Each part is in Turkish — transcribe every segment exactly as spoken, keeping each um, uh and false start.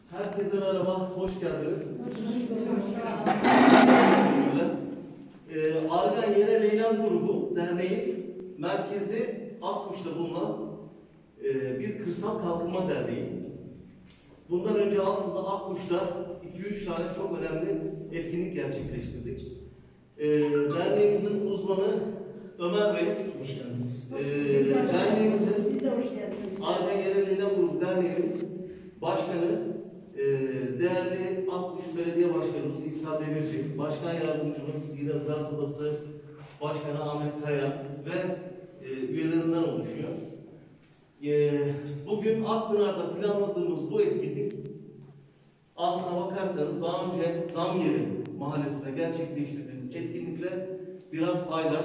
Herkese merhaba, hoş geldiniz. Ee, Argan Yerel Eylem Grubu Derneği merkezi Akkuş'ta bulunan e, bir kırsal kalkınma derneği. Bundan önce aslında Akkuş'ta iki üç tane çok önemli etkinlik gerçekleştirdik. Ee, derneğimizin uzmanı Ömer Bey, hoş geldiniz. Ee, derneğimizin Argan Yerel Eylem Grubu Derneği'nin başkanı, e, değerli Akkuş Belediye Başkanımız İsa Demirci, Başkan Yardımcımız yine Ziraat Odası Başkanı Ahmet Kaya ve e, üyelerinden oluşuyor. E, bugün Akpınar'da planladığımız bu etkinlik aslına bakarsanız daha önce Damyeri Mahallesi'nde gerçekleştirdiğimiz etkinlikle biraz paydaş.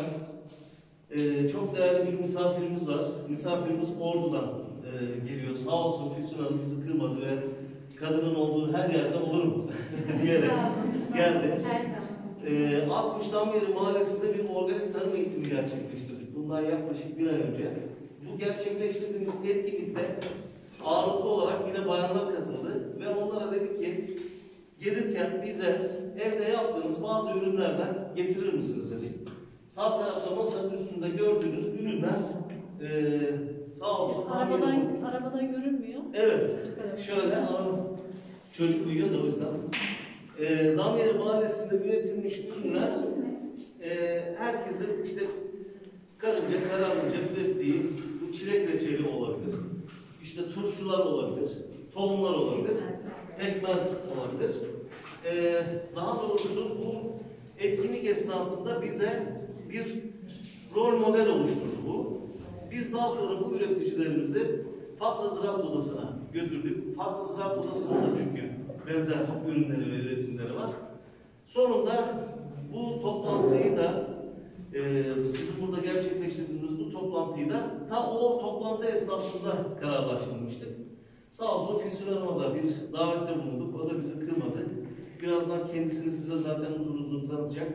E, çok değerli bir misafirimiz var. Misafirimiz Ordu'dan e, geliyor. Sağ olsun Füsun Hanım bizi kırmadı ve kadının olduğu her yerde olurum diyerek geldi. E, Akkuş Damyeri Mahallesi'nde bir organik tarım eğitimi gerçekleştirdik. Bundan yaklaşık bir ay önce. Bu gerçekleştirdiğimiz etkinlikte ağırlıklı olarak yine bayanlar katıldı ve onlara dedik ki gelirken bize evde yaptığınız bazı ürünlerden getirir misiniz dedik. Sağ tarafta masanın üstünde gördüğünüz ürünler e, sağ olsun. Arabadan, arabadan görünmüyor. Evet. Şöyle çocuk uyuyor da o yüzden. E, Damyeri Mahallesi'nde üretilmiş ürünler e, herkesin işte karınca kararınca ürettiği bu çilek reçeli olabilir. İşte turşular olabilir. Tohumlar olabilir. Pekmez olabilir. E, daha doğrusu bu etkinlik esnasında bize bir rol model oluşturdu bu. Biz daha sonra bu üreticilerimizi Fatsa Ziraat Odası'na götürdük. Fatsa Ziraat Odası'nda da çünkü benzer ürünleri ve üretimleri var. Sonunda bu toplantıyı da e, sizin burada gerçekleştirdiğiniz bu toplantıyı da ta o toplantı esnasında kararlaştırmıştık. Sağ olsun Füsun Hanım'a da bir davette bulunduk. O da bizi kırmadı. Birazdan kendisini size zaten uzun uzun tanıtacak.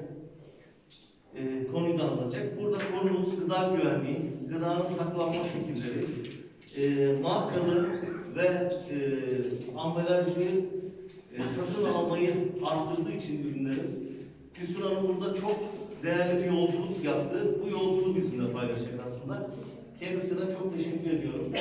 E, konuyu da anlatacak. Burada konumuz gıda güvenliği, gıdanın saklanma şekilleri, e, markalı ve e, ambalajlı e, satın almayı arttırdığı için ürünlerin. Füsun Hanım burada çok değerli bir yolculuk yaptı. Bu yolculuğu bizimle paylaşacak aslında. Kendisine çok teşekkür ediyorum.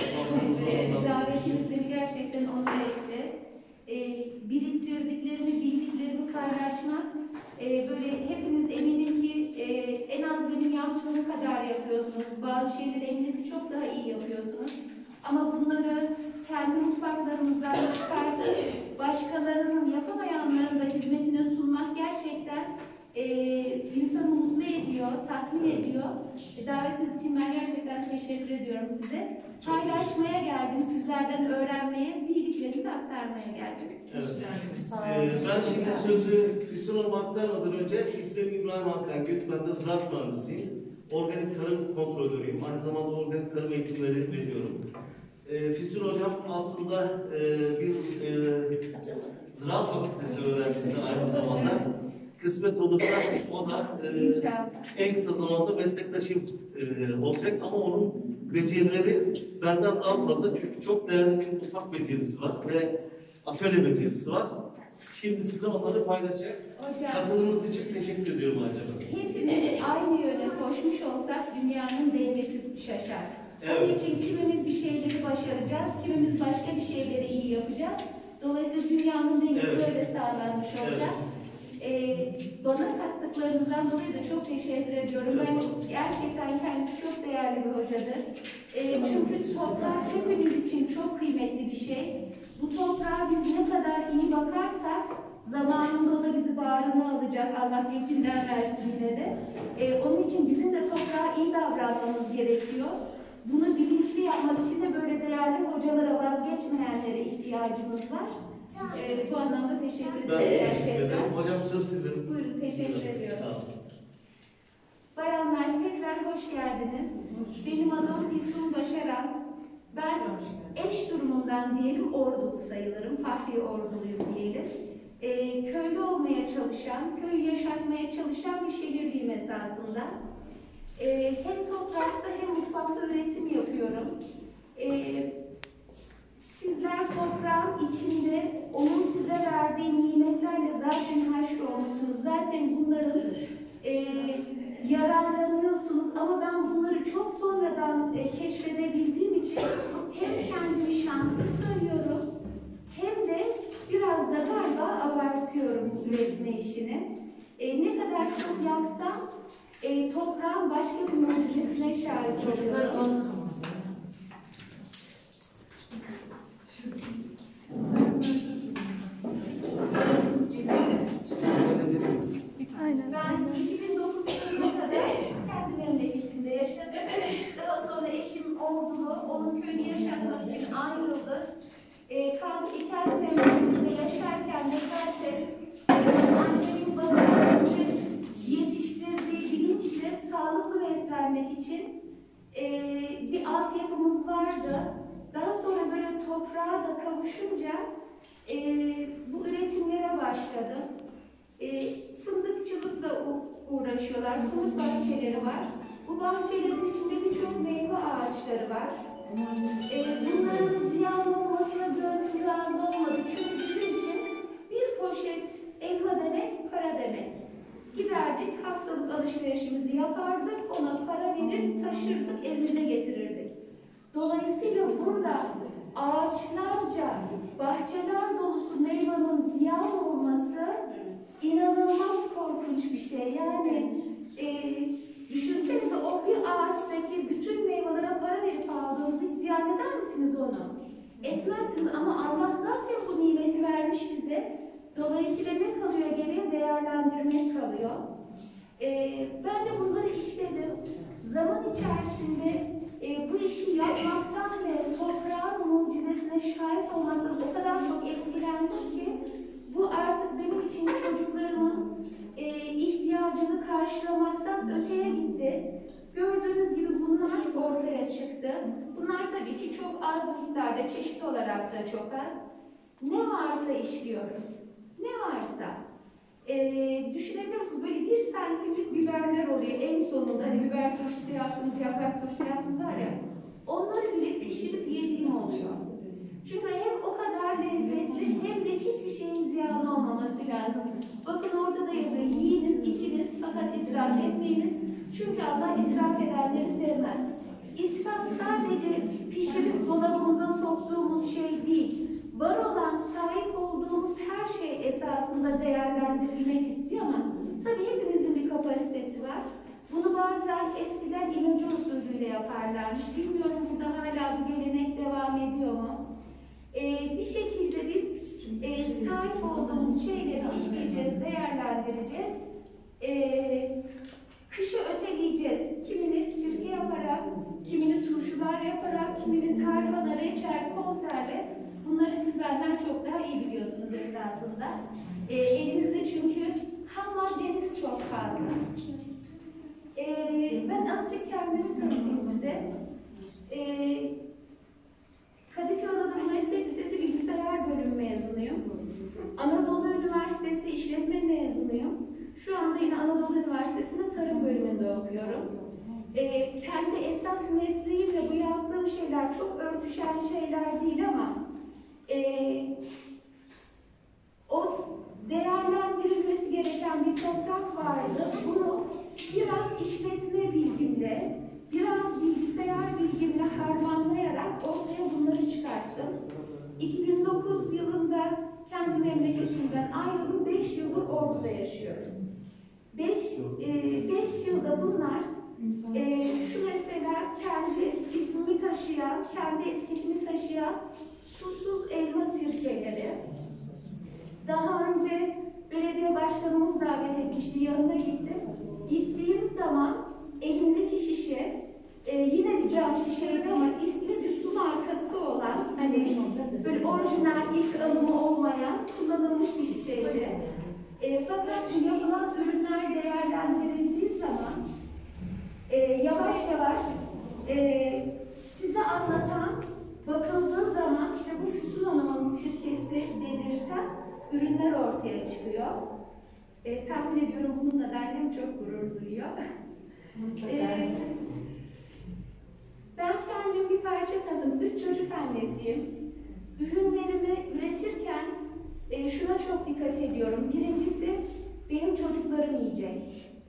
Davetiniz beni gerçekten onur etti. E, biriktirdiklerimi, bildiklerimi paylaşmak, e, böyle hepiniz eminim ki e, en az benim yaptığım kadar yapıyorsunuz. Bazı şeyleri eminim ki çok daha iyi yapıyorsunuz. Ama bunları kendi mutfaklarımızdan çıkartıp başkalarının yapamayanların da hizmetine sunmak gerçekten e, insanı mutlu ediyor, tatmin ediyor. E, davetiniz için ben gerçekten teşekkür ediyorum size. Paylaşmaya geldim, sizlerden öğrenmeye, bildiklerimi de aktarmaya geldim. Evet. Ee, ben şimdi sözü Füsun Hanım'a aktarmadan önce ismim İbrahim Hakan Gök, ben de ziraat mühendisiyim. Organik tarım kontrolörüyüm. Aynı zamanda organik tarım eğitimleri veriyorum. Ee, Füsun Hocam aslında e, bir e, ziraat fakültesi öğrencisi aynı zamanda. Kısmet olursa o da e, en kısa zamanda meslektaşım e, olacak ama onun becerileri benden daha fazla çünkü çok değerli bir mutfak becerisi var ve atölye becerisi var. Şimdi size onları paylaşacak. Hocam, katılımınız için teşekkür ediyorum acaba. hepimiz aynı yöne koşmuş olsak dünyanın dengesi şaşar. Evet. Onun için kimimiz bir şeyleri başaracağız, kimimiz başka bir şeyleri iyi yapacağız. Dolayısıyla dünyanın dengesi evet. böyle sağlanmış olacak. Evet. Ee, bana kattıklarınızdan dolayı da çok teşekkür ediyorum. Ben gerçekten kendisi çok değerli bir hocadır. Ee, çünkü toprak hepimiz için çok kıymetli bir şey. Bu toprağa biz ne kadar iyi bakarsak zamanında o da bizi bağrına alacak. Allah geçinden versin yine de. Ee, onun için bizim de toprağa iyi davranmamız gerekiyor. Bunu bilinçli yapmak için de böyle değerli hocalara, vazgeçmeyenlere ihtiyacımız var. Ee, bu anlamda teşekkür ederim. Ben teşekkür ederim. Hocam söz sizin. Buyurun, teşekkür Buyurun. ediyorum. Tamam. Bayanlar tekrar hoş geldiniz. Benim adım Füsun Başaran. Ben eş durumundan diyelim Ordulu sayılırım. Fahri Orduluyum diyelim. Ee, köylü olmaya çalışan, köyü yaşatmaya çalışan bir şehirliyim esasında. Ee, hem toprakta hem mutfakta üretim yapıyorum. Ee, sizler toprağa toprağın içinde onun size verdiği nimetlerle zaten haşrolmuşsunuz. Zaten bunların e, yararlanıyorsunuz ama ben bunları çok sonradan e, keşfedebildiğim için hem kendimi şanslı sayıyorum hem de biraz da galiba abartıyorum bu üretme işini. E, ne kadar çok yapsam e, toprağın başka bir mucizesine şahit oluyorum. Ben iki bin dokuz yılına kadar kendi memleketimde yaşadım. Daha sonra eşim Ordulu, onun köyünü yaşatmak için ayrıldı. E, kaldı ki kendi memleketimde yaşarken de zaten annemin babamın yetiştirdiği bilinçle sağlıklı beslenmek için e, bir altyapımız vardı. Daha sonra böyle toprağa da kavuşunca e, bu üretimlere başladım. E, fındıkçılıkla uğraşıyorlar, fındık bahçeleri var. Bu bahçelerin içinde birçok meyve ağaçları var. E, bunların ziyan olmasına gönlüm razı olmadı. Çünkü bizim için bir poşet elma demek para demek. Giderdik, haftalık alışverişimizi yapardık, ona para verir, taşırdık, evimize getirirdik. Dolayısıyla burada ağaçlarca, bahçeler dolusu meyvanın ziyan olması inanılmaz korkunç bir şey. Yani e, düşünsenize o bir ağaçtaki bütün meyvelere para verip aldığınızı hiç ziyan eder misiniz onu? Etmezsiniz ama Allah zaten bu nimeti vermiş bize. Dolayısıyla ne kalıyor geriye? Değerlendirmek kalıyor. Ee, ben de bunları işledim. Zaman içerisinde e, bu işi yapmaktan ve toprağın mucizesine şahit olmaktan o kadar çok etkilendim ki bu artık benim için çocuklarımın e, ihtiyacını karşılamaktan öteye gitti. Gördüğünüz gibi bunlar ortaya çıktı. Bunlar tabii ki çok az miktarda, çeşit olarak da çok az. Ne varsa işliyorum. Ne varsa. Ee, düşünebiliyor musunuz? Böyle bir santimlik biberler oluyor en sonunda. Hani biber turşusu yaptığımız, yaprak turşusu yaptığımız var ya. Onları bile pişirip yediğim oluyor. Çünkü hem o kadar lezzetli hem de hiçbir şeyin ziyan olmaması lazım. Bakın orada da yazıyor. Yiyiniz, içiniz fakat israf etmeyiniz. Çünkü Allah israf edenleri sevmez. İsraf sadece pişirip dolabımıza soktuğumuz şey değil. Var olan, sahip olduğumuz her şey esasında değerlendirilmek istiyor ama tabii hepimizin bir kapasitesi var. Bunu bazen eskiden ilacı usulüyle yaparlarmış. Bilmiyorum burada hala bu gelenek devam ediyor mu? Ee, bir şekilde biz e, sahip olduğumuz şeyleri işleyeceğiz, değerlendireceğiz. Ee, kışı öteleyeceğiz. Kimini sirke yaparak, kimini turşular yaparak, kimini tarhana, reçel, konserve. Bunları siz benden çok daha iyi biliyorsunuz esasında. E, elinizde çünkü ham maddeniz çok fazla. E, ben azıcık kendimi tanıtayım size. E, Kadıköy Anadolu Meslek Lisesi Bilgisayar Bölümü mezunuyum. Anadolu Üniversitesi İşletme mezunuyum. Şu anda yine Anadolu Üniversitesi'nde Tarım Bölümünde okuyorum. E, kendi esas mesleğimle bu yaptığım şeyler çok örtüşen şeyler değil ama Ee, o değerlendirilmesi gereken bir toprak vardı. Bunu biraz işletme bilgimle, biraz bilgisayar bilgimle harmanlayarak ortaya bunları çıkarttım. iki bin dokuz yılında kendi memleketimden ayrıldım. beş yıldır Ordu'da yaşıyorum. beş yılda bunlar e, şu mesela kendi ismimi taşıyan, kendi etiketimi taşıyan susuz elma sirkeleri. Daha önce belediye başkanımız davet etmişti, yanına gittim. Gittiğim zaman elindeki şişe, e, yine bir cam şişeydi ama ismi bir su markası olan, hani böyle orijinal ilk alımı olmayan, kullanılmış bir şişeydi. E, fakat yapılan ürünler değerlendirildiği zaman e, yavaş yavaş e, size anlatan, bakıldığı zaman işte bu Füsun Hanım'ın sirkesi denirten ürünler ortaya çıkıyor. E, tahmin ediyorum bununla da annem çok gurur duyuyor. e, ben kendim bir parça tadım, üç çocuk annesiyim. Ürünlerimi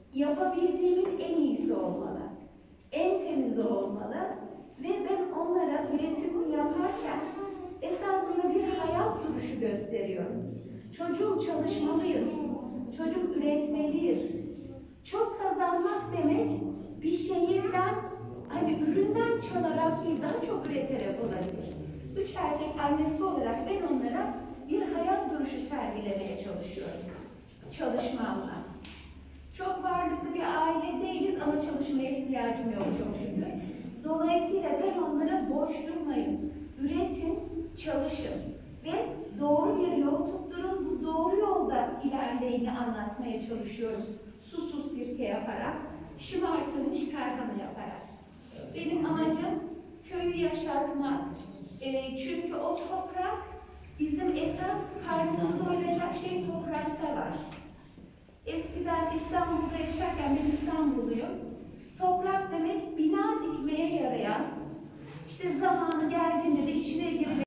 yapabildiğimin en iyisi olmalı. En temizi olmalı. Ve ben onlara üretimini yaparken esasında bir hayat duruşu gösteriyorum. Çocuğum çalışmalıyız. Çocuk üretmeliyiz. Çok kazanmak demek bir şeyden, hani üründen çalarak değil, daha çok üreterek olabilir. Üç erkek annesi olarak ben onlara bir hayat duruşu sergilemeye çalışıyorum. Çalışmamla. Çok varlıklı bir aile değiliz ama çalışmaya ihtiyacım yok çok şükür. Dolayısıyla ben onlara boş durmayın. Üretin, çalışın. Ve doğru bir yol tutturun. Bu doğru yolda ilerleyini anlatmaya çalışıyorum. Susuz sirke yaparak, şımartılmış tarhana yaparak. Benim amacım köyü yaşatmak. E, çünkü o toprak bizim esas karnımızı doyuracak şey toprakta var. Eskiden İstanbul'da yaşarken, ben İstanbulluyum. Toprak demek bina dikmeye yarayan, işte zamanı geldiğinde